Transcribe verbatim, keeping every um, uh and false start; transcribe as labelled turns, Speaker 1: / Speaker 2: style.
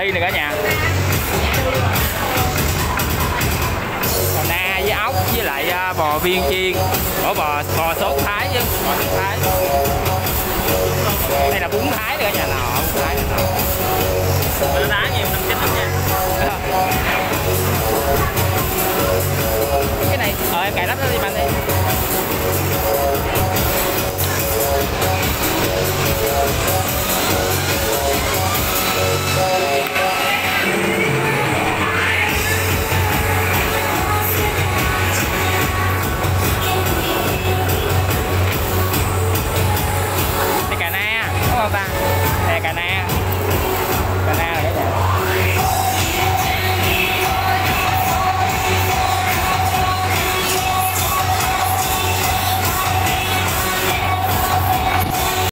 Speaker 1: Thi này cả nhà. Bò na với ốc với lại bò viên chiên, bò bò bò sốt Thái chứ bò sốt Thái.